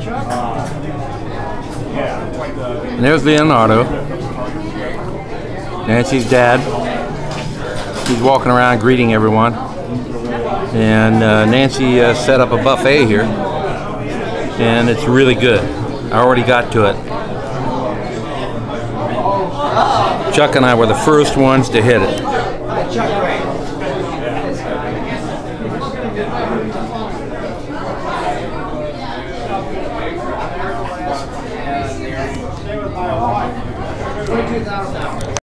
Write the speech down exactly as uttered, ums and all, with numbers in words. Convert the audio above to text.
And there's Leonardo, Nancy's dad. He's walking around greeting everyone. And uh, Nancy uh, set up a buffet here, and it's really good. I already got to it. Chuck and I were the first ones to hit it. twenty-two thousand dollars.